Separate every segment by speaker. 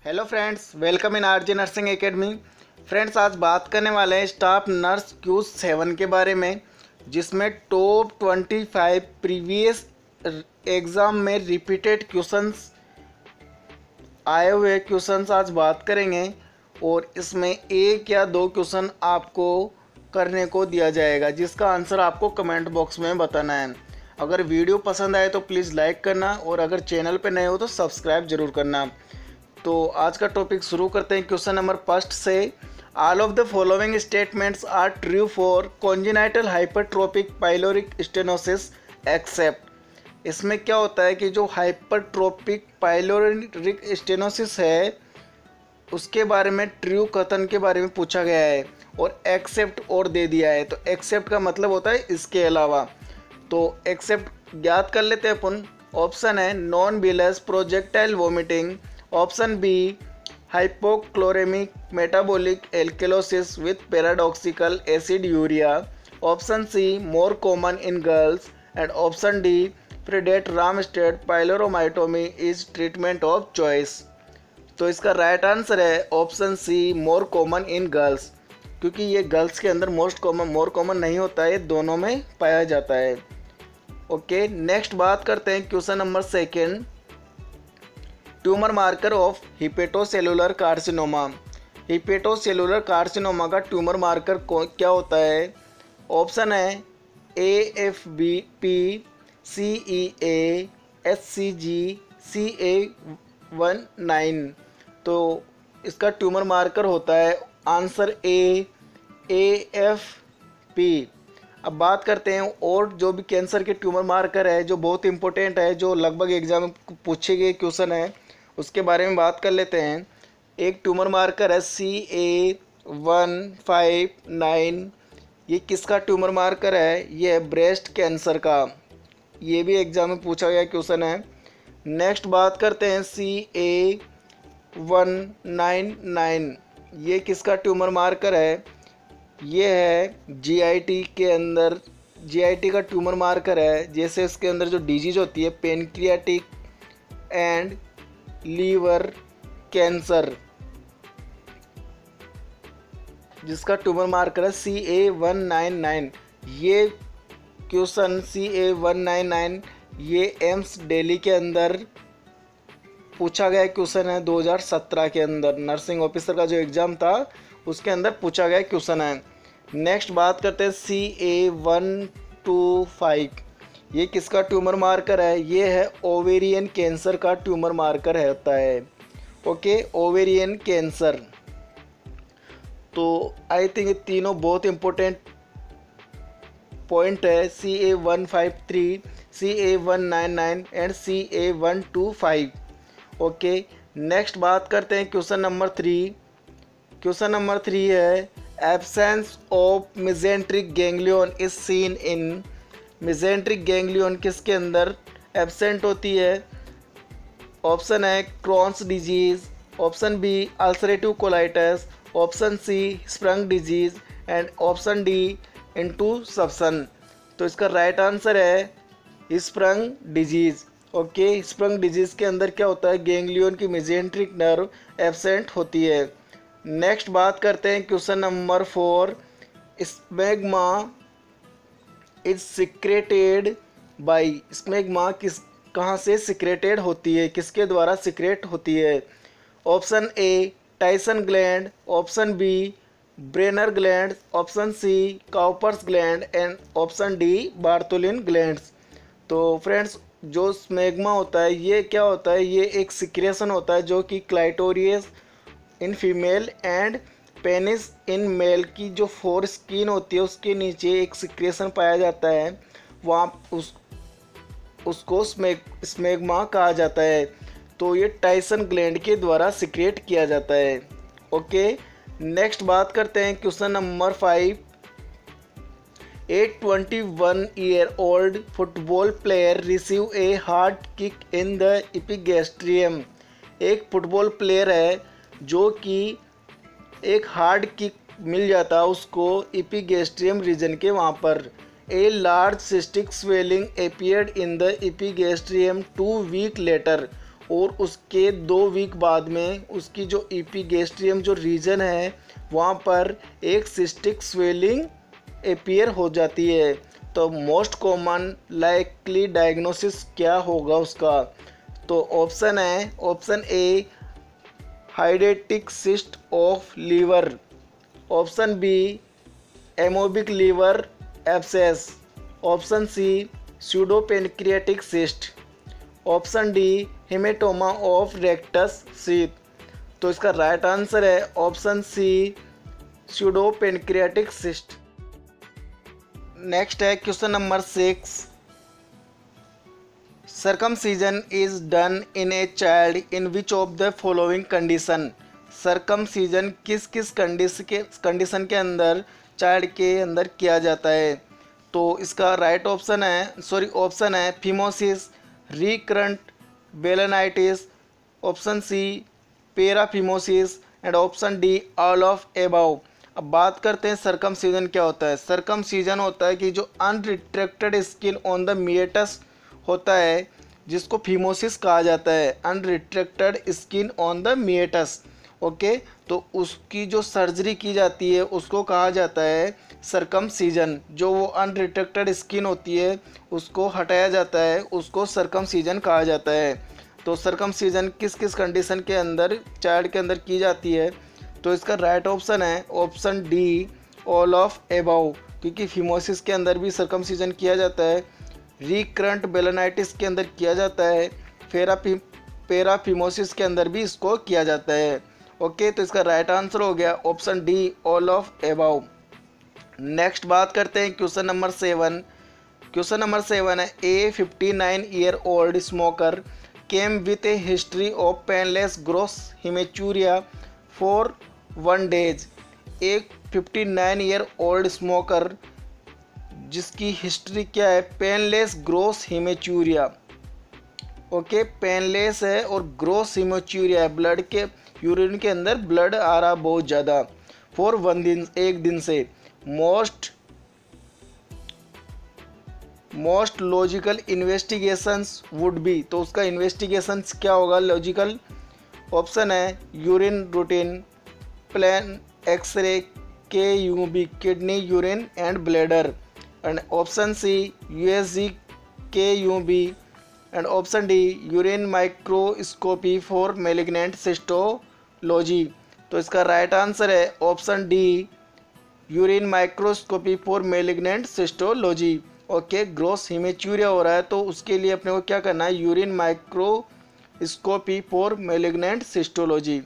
Speaker 1: Hello friends, welcome in RJ nursing academy. Friends, आज बात करने वाले हैं स्टाफ नर्स Q7 के बारे में, जिसमें टॉप 25 प्रीवियस एग्ज़ाम में रिपीटेड क्वेश्चंस आए हुए क्वेश्चंस आज बात करेंगे। और इसमें एक या दो क्वेश्चन आपको करने को दिया जाएगा, जिसका आंसर आपको कमेंट बॉक्स में बताना है। अगर वीडियो पसंद आए तो प्लीज़ लाइक करना, और अगर चैनल पर नए हो तो सब्सक्राइब जरूर करना। तो आज का टॉपिक शुरू करते हैं क्वेश्चन नंबर फर्स्ट से। All of the following statements are true for congenital hypertrophic pyloric stenosis except. इसमें क्या होता है कि जो हाइपरट्रोपिक पाइलोरिक स्टेनोसिस है उसके बारे में ट्रू कथन के बारे में पूछा गया है, और एक्सेप्ट और दे दिया है। तो एक्सेप्ट का मतलब होता है इसके अलावा। तो एक्सेप्ट ज्ञात कर लेते हैं अपन। ऑप्शन है non bilious projectile vomiting, option B hypochloremic metabolic alkalosis with paradoxical aciduria, option C more common in girls, and option D predate Ramstedt pyloromyotomy is treatment of choice. तो इसका right answer है option C more common in girls, क्योंकि ये girls के अंदर more common नहीं होता है, दोनों में पाया जाता है। ओके, नेक्स्ट बात करते हैं question number second. Tumour marker of hepatocellular carcinoma. Hepatocellular carcinoma का ट्यूमर मार्कर क्या होता है? ऑप्शन है AFBP, CEA, HCG, CA19। तो इसका ट्यूमर मार्कर होता है आंसर A, AFP। अब बात करते हैं और जो भी कैंसर के ट्यूमर मार्कर है जो बहुत इंपॉर्टेंट है, जो लगभग एग्जाम में पूछे गए क्वेश्चन है, उसके बारे में बात कर लेते हैं। एक ट्यूमर मार्कर है CA159। ये किसका ट्यूमर मार्कर है? ये है ब्रेस्ट कैंसर का। ये भी एग्जाम में पूछा गया क्वेश्चन है। नेक्स्ट बात करते हैं CA199। ये किसका ट्यूमर मार्कर है? ये है GIT के अंदर, GIT का ट्यूमर मार्कर है। जैसे इसके अंदर जो डिजीज होती है पेनक्रियाटिक एंड लीवर कैंसर, जिसका ट्यूमर मार्कर है CA199। ये क्वेश्चन CA199 ये एम्स दिल्ली के अंदर पूछा गया क्वेश्चन है 2017 के अंदर। नर्सिंग ऑफिसर का जो एग्ज़ाम था उसके अंदर पूछा गया क्वेश्चन है। नेक्स्ट बात करते हैं CA125। ये किसका ट्यूमर मार्कर है? ये है ओवेरियन कैंसर का ट्यूमर मार्कर होता है। Okay, ovarian cancer. तो आई थिंक ये तीनों बहुत इंपॉर्टेंट पॉइंट है। CA153, CA199 and CA125। Okay, next बात करते हैं क्वेश्चन नंबर 3। क्वेश्चन नंबर 3 है absence of mesenteric ganglion is seen in. Mesenteric ganglion किसके अंदर एब्सेंट होती है? ऑप्शन है Crohn's disease, option B ulcerative colitis, option C sprung disease, and option D intussusception. तो इसका राइट आंसर है sprung disease. Okay, sprung disease के अंदर क्या होता है? गैंग्लियन की मेसेंट्रिक नर्व एब्सेंट होती है। नेक्स्ट बात करते हैं question number 4। Smegma is secreted by. Smegma कहाँ से सिक्रेटेड होती है, किसके द्वारा सिक्रेट होती है? Option A Tyson gland, option B Brenner gland, option C Cowper's gland, and option D Bartholin glands. तो फ्रेंड्स, जो स्मेग्मा होता है ये क्या होता है? ये एक सिक्रेशन होता है जो कि clitoris in female and penis in male की जो फोर स्किन होती है उसके नीचे एक सिक्रेशन पाया जाता है, वहाँ उसको स्मेग्मा कहा जाता है। तो ये टाइसन ग्लैंड के द्वारा सिक्रेट किया जाता है। ओके, नेक्स्ट बात करते हैं question number 5। 21-year-old football player receive a hard kick in the epigastrium. एक फुटबॉल प्लेयर है जो कि एक हार्ड किक मिल जाता है उसको एपिगैस्ट्रियम रीजन के वहाँ पर। A large cystic swelling appeared in the epigastrium 2 week later. और उसके 2 वीक बाद में उसकी जो एपिगैस्ट्रियम जो रीजन है वहाँ पर एक सिस्टिक स्वेलिंग अपीयर हो जाती है। तो मोस्ट कॉमन लाइकली डायग्नोसिस क्या होगा उसका? तो ऑप्शन है, option A hydatid cyst of liver, option B amoebic liver abscess, option C pseudopancreatic cyst, option D haematoma of rectus sheath. तो इसका राइट आंसर है option C pseudopancreatic cyst. Next है question number 6, circumcision is done in a child in which of the following condition. Circumcision किस किस condition के अंदर child के अंदर किया जाता है? तो इसका राइट ऑप्शन है phimosis, recurrent balanitis, option C paraphimosis and option D all of above. अब बात करते हैं सर्कमसीजन क्या होता है। सर्कमसीजन होता है कि जो unretracted skin on the meatus होता है जिसको फिमोसिस कहा जाता है, unretracted skin on the meatus. Okay, तो उसकी जो सर्जरी की जाती है उसको कहा जाता है सर्कमसीजन। जो वो अनरिट्रैक्टेड स्किन होती है उसको हटाया जाता है, उसको सर्कमसीजन कहा जाता है। तो सर्कमसीजन किस किस कंडीशन के अंदर चाइल्ड के अंदर की जाती है? तो इसका राइट ऑप्शन है option D all of above, क्योंकि फिमोसिस के अंदर भी सर्कमसीजन किया जाता है, रिकरेंट बेलेनाइटिस के अंदर किया जाता है, पेराफिमोसिस के अंदर भी इसको किया जाता है। ओके, तो इसका राइट आंसर हो गया option D all of above. Next बात करते हैं क्वेश्चन नंबर 7। क्वेश्चन नंबर 7 है a 59 year old smoker came with a history of painless gross haematuria for 1 days. एक 59 ईयर ओल्ड स्मोकर जिसकी हिस्ट्री क्या है? Painless gross haematuria. Okay, painless है और ग्रोस हिमेचूरिया है, ब्लड के यूरिन के अंदर ब्लड आ रहा बहुत ज़्यादा, फॉर 1 दिन, एक दिन से। Most logical investigations would be. तो उसका इन्वेस्टिगेशंस क्या होगा लॉजिकल? ऑप्शन है urine routine, plain X-ray, KUB kidney urine and bladder, and option C USG KUB, and option D urine microscopy for malignant cytology. तो इसका राइट आंसर है option D urine microscopy for malignant cytology. Okay, gross haematuria हो रहा है तो उसके लिए अपने को क्या करना है? Urine microscopy for malignant cytology.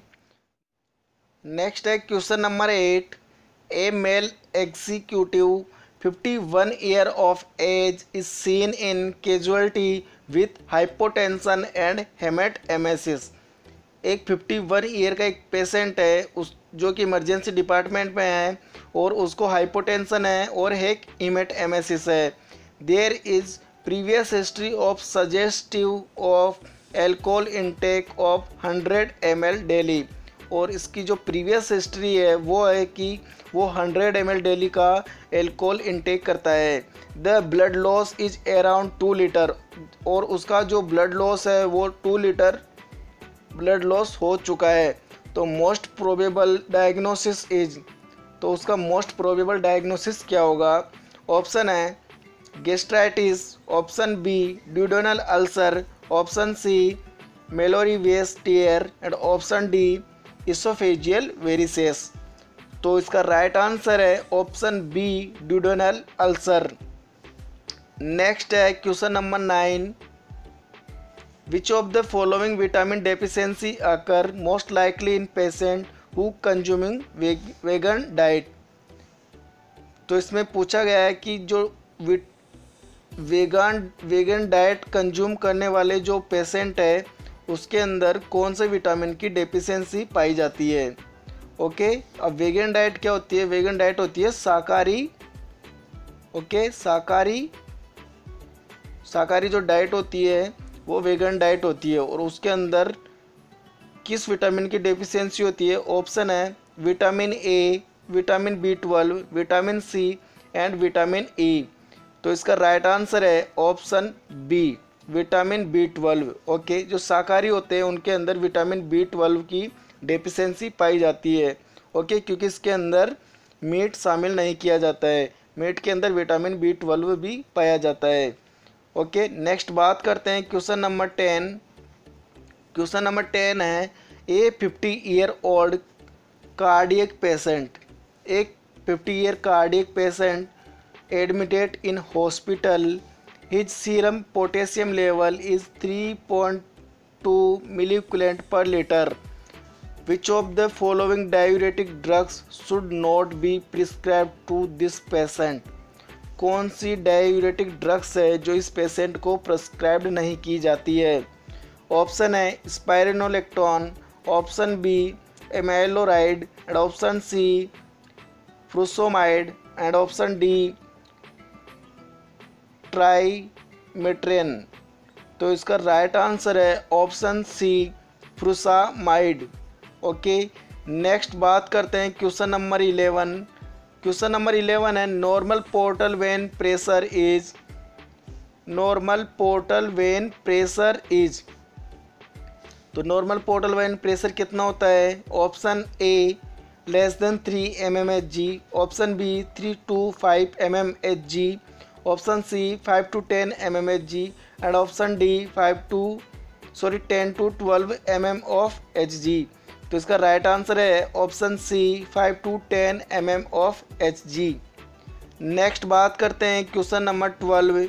Speaker 1: Next है question number 8, a male executive 51 year of age is seen in casualty with hypotension and haematemesis. एक 51 ईयर का एक पेशेंट है उस जो कि इमरजेंसी डिपार्टमेंट में है और उसको हाइपोटेंशन है और एक हेमेटएमेसिस है। There is previous history of suggestive of alcohol intake of 100 ml daily. और इसकी जो प्रीवियस हिस्ट्री है वो है कि वो 100 ml डेली का एल्कोहल इनटेक करता है। The blood loss is around 2 litre, और उसका जो ब्लड लॉस है वो 2 लीटर ब्लड लॉस हो चुका है। तो मोस्ट प्रोबेबल डायग्नोसिस इज, तो उसका मोस्ट प्रोबेबल डायग्नोसिस क्या होगा? ऑप्शन है gastritis, option B duodenal ulcer, option C Mallory Weiss tear, and option D oesophageal varices. तो इसका राइट आंसर है option B duodenal ulcer. Next है question number 9, which of the following vitamin deficiency occur most likely in patient who consuming vegan diet. तो इसमें पूछा गया है कि जो वेगन डाइट कंज्यूम करने वाले जो पेशेंट है उसके अंदर कौन से विटामिन की डेफिशिएंसी पाई जाती है। ओके, अब वेगन डाइट क्या होती है? वेगन डाइट होती है शाकाहारी। ओके, शाकाहारी जो डाइट होती है वो वेगन डाइट होती है और उसके अंदर किस विटामिन की डेफिशिएंसी होती है? ऑप्शन है vitamin A, vitamin B12, vitamin C and vitamin E. तो इसका राइट आंसर है option B vitamin B12। Okay, जो शाकाहारी होते हैं उनके अंदर विटामिन B12 की डेफिशिएंसी पाई जाती है। ओके, क्योंकि इसके अंदर मीट शामिल नहीं किया जाता है, मीट के अंदर विटामिन B12 भी पाया जाता है। ओके, नेक्स्ट बात करते हैं क्वेश्चन नंबर 10। क्वेश्चन नंबर 10 है, a 50 year old cardiac patient, एक 50 year cardiac patient admitted in hospital, his serum potassium level is 3.2 milliequivalent per litre, which of the following diuretic drugs should not be prescribe to this patient. कौन सी diuretic drugs है जो इस patient को prescribed नहीं की जाती है। ऑप्शन है spironolactone, option B amiloride, and option C frusemide, and option D triamterene. तो इसका राइट आंसर है option C frusemide. Okay, next बात करते हैं क्वेश्चन नंबर 11। क्वेश्चन नंबर 11 है, normal portal vein pressure is, normal portal vein pressure is. तो normal portal vein pressure कितना होता है। Option A less than 3 mmHg, option B 3 to 5 mmHg, option C 5 to 10 mmHg, and option D 10 to 12 mmHg। तो इसका right answer है option C 5 to 10 mmHg। Next बात करते हैं question number 12।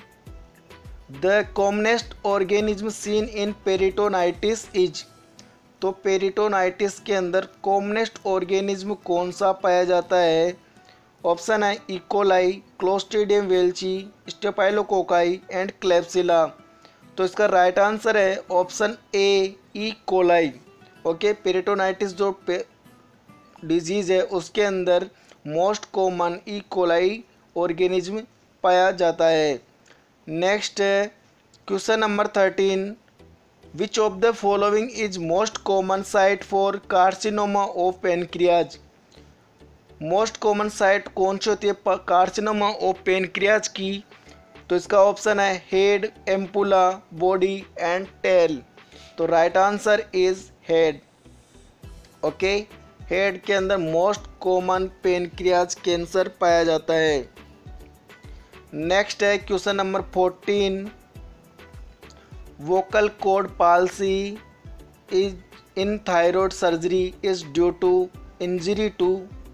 Speaker 1: The commonest organism seen in peritonitis is. तो peritonitis के अंदर commonest organism कौन सा पाया जाता है। ऑप्शन है E coli, Clostridium welchii, staphylococci and Klebsiella. तो इसका राइट आंसर है option A E coli. Okay, peritonitis जो डिजीज़ है उसके अंदर मोस्ट कॉमन इकोलाई ऑर्गेनिज्म पाया जाता है। नेक्स्ट है question number 13। Which of the following is most common site for carcinoma of pancreas. Most common site कौन सी होती है कार्सिनोमा ऑफ पेनक्रियाज की। तो इसका ऑप्शन है head, ampulla, body and tail. तो right answer is head. Okay, head के अंदर मोस्ट कॉमन पेनक्रियाज कैंसर पाया जाता है। नेक्स्ट है question number 14। Vocal cord palsy is in thyroid surgery is due to injury to.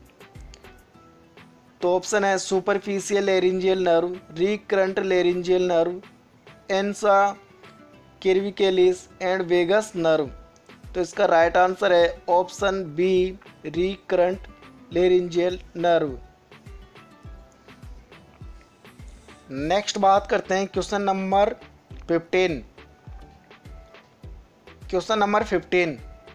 Speaker 1: तो option है superficial laryngeal nerve, recurrent laryngeal nerve, ansa cervicalis and vagus nerve. तो इसका right answer है option B recurrent laryngeal nerve. Next बात करते हैं question number 15। Question number 15,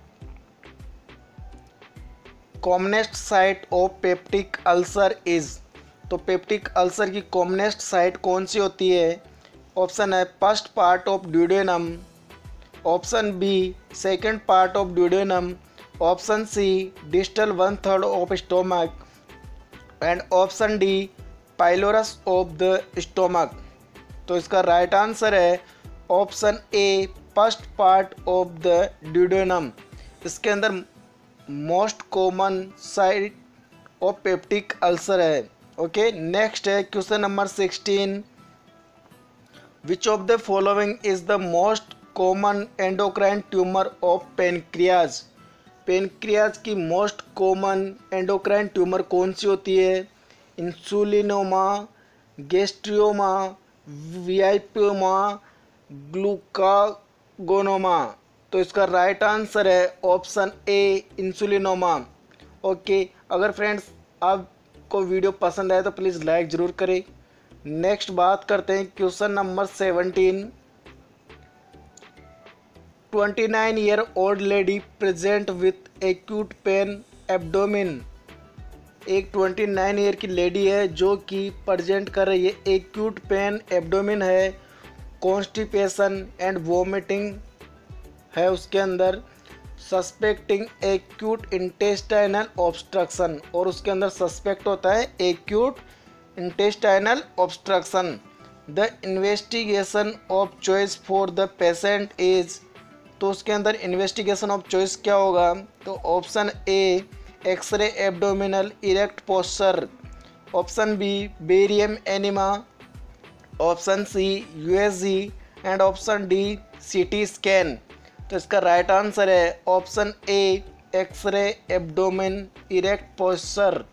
Speaker 1: commonest site of peptic ulcer is. तो peptic ulcer की commonest site कौन सी होती है। ऑप्शन है first part of duodenum, option B second part of duodenum, option C distal 1/3 of stomach, and option D pylorus of the stomach. तो इसका right answer है option A first part of the duodenum. इसके अंदर most common site of peptic ulcer है। Okay, next है question number 16। Which of the following is the most common endocrine tumour of pancreas. Pancreas की most common endocrine tumour कौन सी होती है। Insulinoma, gastrinoma, VIPoma, glucagonoma. तो इसका right answer है ऑप्शन ए इंसुलिनोमा। ओके, अगर फ्रेंड्स आपको वीडियो पसंद आए तो प्लीज़ लाइक ज़रूर करें। नेक्स्ट बात करते हैं question number 17। 29 year old lady present with acute pain abdomen. एक 29 ईयर की लेडी है जो कि प्रेजेंट कर रही है एक्यूट पेन एब्डोमिन है, कॉन्स्टिपेशन एंड वोमिटिंग है उसके अंदर, सस्पेक्टिंग एक्यूट इंटेस्टाइनल ऑब्स्ट्रक्शन, और उसके अंदर सस्पेक्ट होता है acute intestinal obstruction. The investigation of choice for the patient is, तो उसके अंदर इन्वेस्टिगेशन ऑफ चॉइस क्या होगा? तो option A X-ray abdominal erect posture, option B barium enema, option C USG and option D CT scan. तो इसका right answer है option A X-ray abdomen erect posture.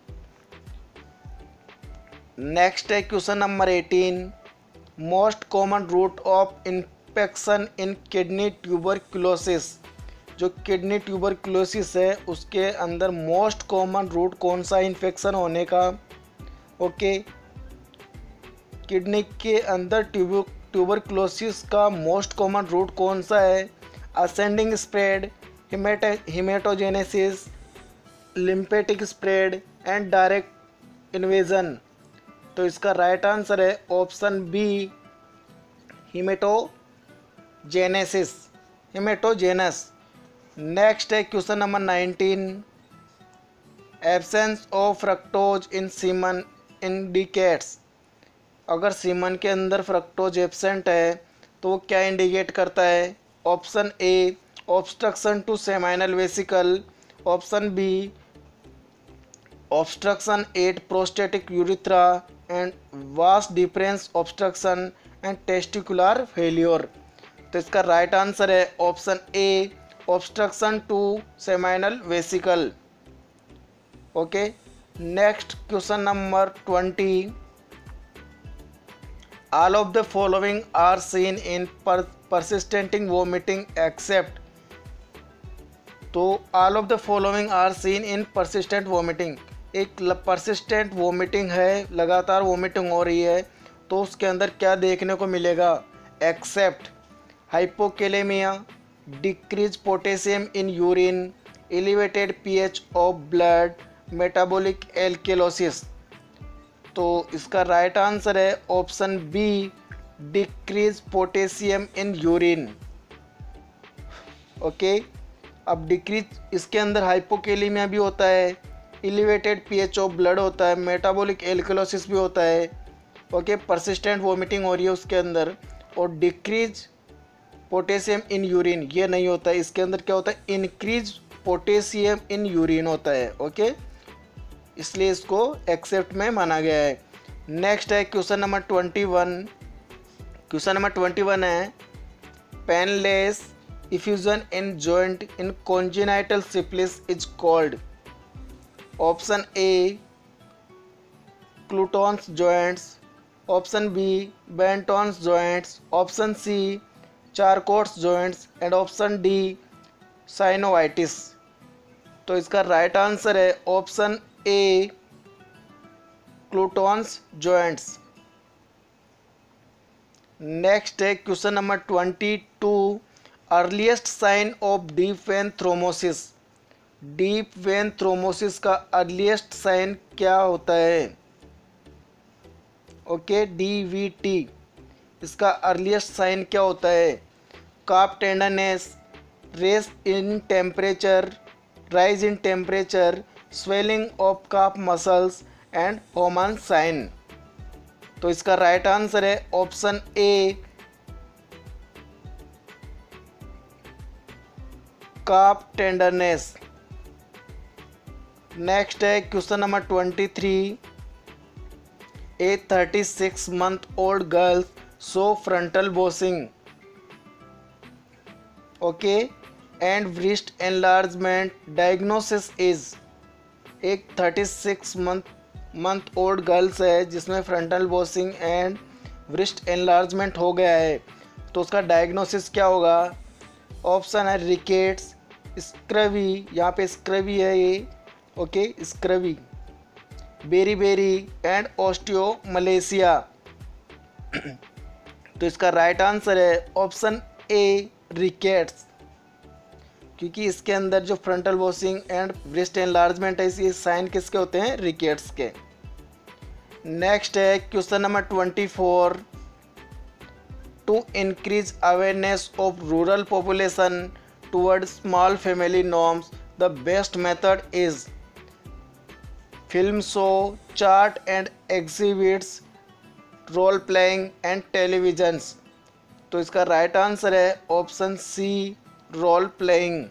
Speaker 1: Next है question number 18, most common route of infection in kidney tuberculosis. जो kidney tuberculosis है उसके अंदर most common root कौन सा इन्फेक्शन होने का? ओके, किडनी के अंदर ट्यूबरक्लोसिस का मोस्ट कॉमन रूट कौन सा है? Ascending spread, haematogenesis, lymphatic spread and direct invasion. तो इसका राइट आंसर है ऑप्शन बी हिमेटोजेनस। नेक्स्ट है question number 19, absence of fructose in semen indicates. अगर सीमन के अंदर फ्रक्टोज एब्सेंट है तो वो क्या इंडिकेट करता है? Option A obstruction to seminal vesicle, option B obstruction at prostatic urethra and vas deferens obstruction and testicular failure. तो इसका राइट आंसर है option A obstruction to seminal vesicle. Okay, next question number 20, all of the following are seen in persistent vomiting except, तो all of the following are seen in persistent vomiting, एक persistent vomiting है, लगातार vomiting हो रही है, तो उसके अंदर क्या देखने को मिलेगा? Except hypokalaemia, decrease potassium in urine, elevated pH of blood, metabolic alkalosis. तो इसका राइट आंसर है option B decrease potassium in urine. Okay, अब डिक्रीज इसके अंदर हाइपोकेलेमिया भी होता है, एलिवेटेड पीएच ऑफ ब्लड होता है, मेटाबॉलिक एल्केलोसिस भी होता है। ओके, परसिस्टेंट वोमिटिंग हो रही है उसके अंदर, और डिक्रीज पोटेशियम इन यूरिन ये नहीं होता है। इसके अंदर क्या होता है? इंक्रीज पोटेशियम इन यूरिन होता है। ओके, इसलिए इसको एक्सेप्ट में माना गया है। नेक्स्ट है क्वेश्चन नंबर 21। क्वेश्चन नंबर 21 है painless effusion in joint in congenital syphilis is called. Option A Clutton's joints, option B Benton's joints, option C Charcot's joints and option D synovitis. तो इसका right answer है option A Clutton's joints. Next है question number 22, earliest sign of deep vein thrombosis. Deep vein thrombosis का earliest sign क्या होता है? Okay, DVT. इसका earliest sign क्या होता है? Calf tenderness, raise in temperature, rise in temperature, swelling of calf muscles and Homan sign. तो इसका राइट आंसर है option A calf tenderness. Next है question number 23, a 36 month old girl show frontal bossing, okay, and wrist enlargement, diagnosis is. एक 36 month old girls है जिसमें frontal bossing and wrist enlargement हो गया है, तो उसका डायग्नोसिस क्या होगा? ऑप्शन है रिकेट्स, स्क्रवी, यहाँ पे स्क्रवी है ये, okay, scurvy, beriberi and osteomalacia. तो इसका राइट आंसर है ऑप्शन ए रिकेट्स, क्योंकि इसके अंदर जो frontal bossing and breast enlargement है ये साइन किसके होते हैं? रिकेट्स के। नेक्स्ट है question number 24, to increase awareness of rural population toward small family norms the best method is. Film show, chart and exhibits, role playing and televisions. तो इसका right answer है option C, role playing.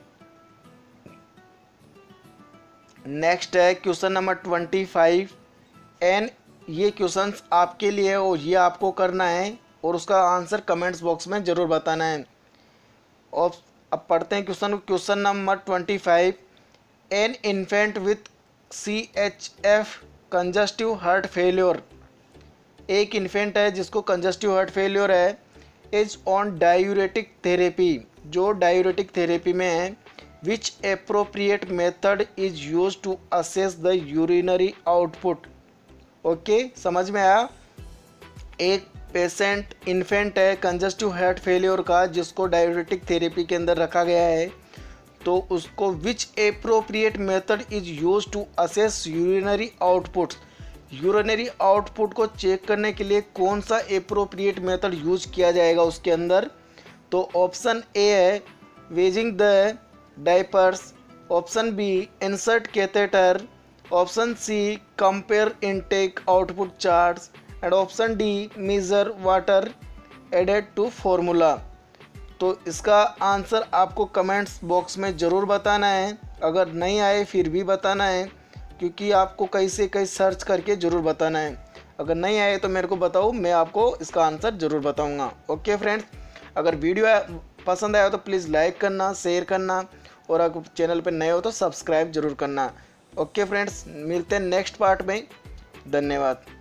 Speaker 1: Next है question number 25 and ये questions आपके लिए है और ये आपको करना है और उसका आंसर कमेंट्स बॉक्स में ज़रूर बताना है। और अब पढ़ते हैं question number 25। An infant with CHF congestive heart failure, एक इन्फेंट है जिसको कंजस्टिव हार्ट फेल्योर है, इज ऑन डायूरेटिक थेरेपी, जो डायूरेटिक थेरेपी में है। Which appropriate method is use to assess the urinary output. Okay, समझ में आया। एक पेशेंट इन्फेंट है कंजस्टिव हार्ट फेल्योर का जिसको डायूरेटिक थेरेपी के अंदर रखा गया है, तो उसको which appropriate method is use to assess urinary output, urinary output को चेक करने के लिए कौन सा एप्रोप्रिएट मेथड यूज किया जाएगा उसके अंदर। तो ऑप्शन ए है weighing the diapers, option B insert catheter, option C compare intake output charts and option D measure water added to formula. तो इसका आंसर आपको कमेंट्स बॉक्स में ज़रूर बताना है, अगर नहीं आए फिर भी बताना है, क्योंकि आपको कहीं से कहीं सर्च करके ज़रूर बताना है। अगर नहीं आए तो मेरे को बताओ, मैं आपको इसका आंसर ज़रूर बताऊंगा। ओके फ्रेंड्स, अगर वीडियो पसंद आया तो प्लीज़ लाइक करना, शेयर करना और अगर चैनल पर नए हो तो सब्सक्राइब ज़रूर करना। ओके फ्रेंड्स, मिलते हैं नेक्स्ट पार्ट में। धन्यवाद।